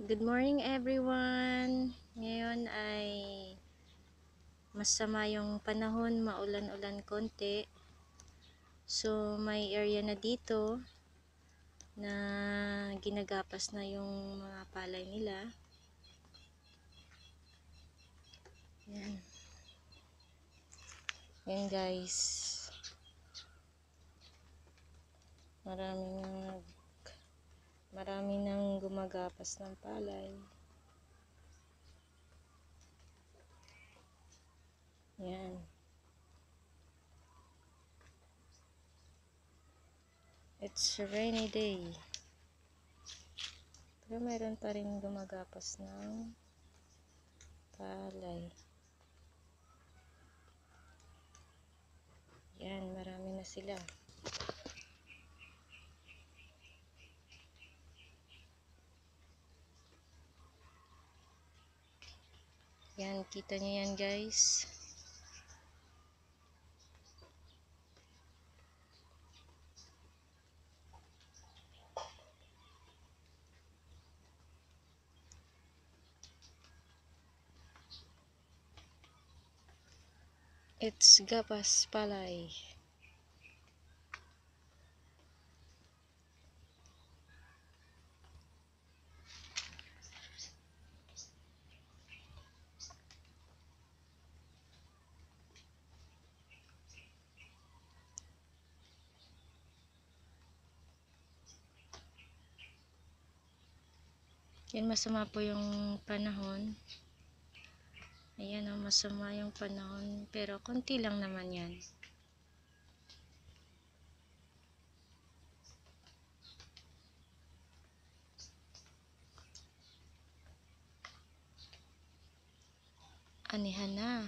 Good morning everyone. Ngayon ay masama yung panahon, maulan-ulan konti. So may area na dito na ginagapas na yung mga palay nila. Yan. Yan guys. Marami nang gumagapas ng palay. Yan. It's a rainy day. Pero meron pa rin gumagapas ng palay. Yan, marami na sila. Yan, kita nyo yan guys. It's gapas palay. Yan, masama po yung panahon. Ayan o, masama yung panahon. Pero konti lang naman yan. Anihan na.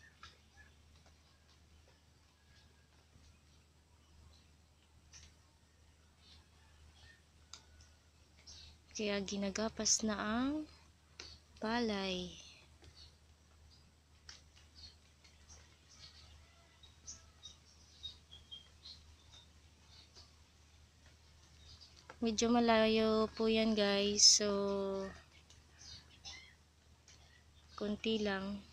Kaya ginagapas na ang palay. Medyo malayo po yan guys. So, konti lang.